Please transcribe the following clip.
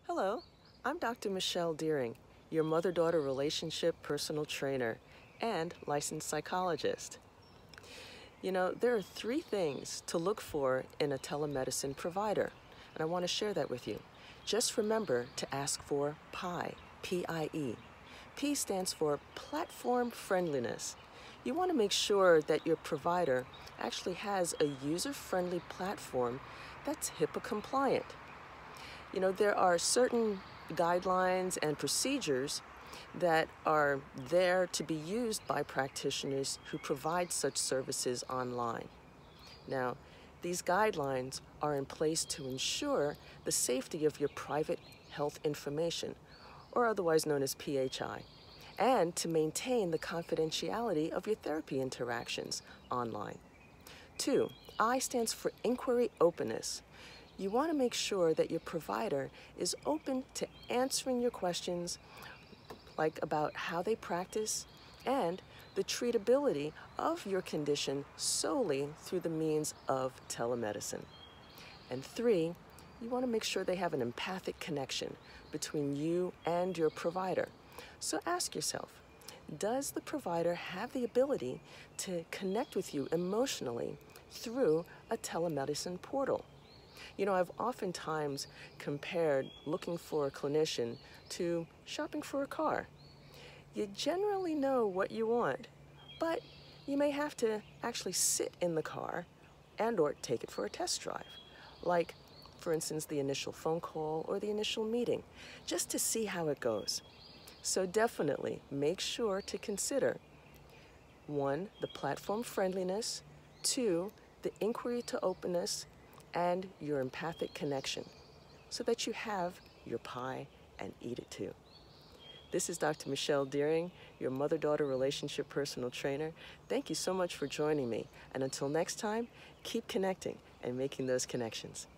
Hello, I'm Dr. Michelle Deering, your mother-daughter relationship personal trainer and licensed psychologist. You know, there are three things to look for in a telemedicine provider, and I want to share that with you. Just remember to ask for PIE, P-I-E. P stands for platform friendliness. You want to make sure that your provider actually has a user-friendly platform that's HIPAA compliant. You know, there are certain guidelines and procedures that are there to be used by practitioners who provide such services online. Now, these guidelines are in place to ensure the safety of your private health information, or otherwise known as PHI, and to maintain the confidentiality of your therapy interactions online. 2, I stands for inquiry openness. You want to make sure that your provider is open to answering your questions, like about how they practice and the treatability of your condition solely through the means of telemedicine. And 3, you want to make sure they have an empathic connection between you and your provider. So ask yourself, does the provider have the ability to connect with you emotionally through a telemedicine portal? You know, I've oftentimes compared looking for a clinician to shopping for a car. You generally know what you want, but you may have to actually sit in the car and/or take it for a test drive, like, for instance, the initial phone call or the initial meeting, just to see how it goes. So definitely make sure to consider 1, the platform friendliness, 2, the inquiry to openness, and your empathic connection, so that you have your pie and eat it too. This is Dr. Michelle Deering, your mother-daughter relationship personal trainer. Thank you so much for joining me. And until next time, keep connecting and making those connections.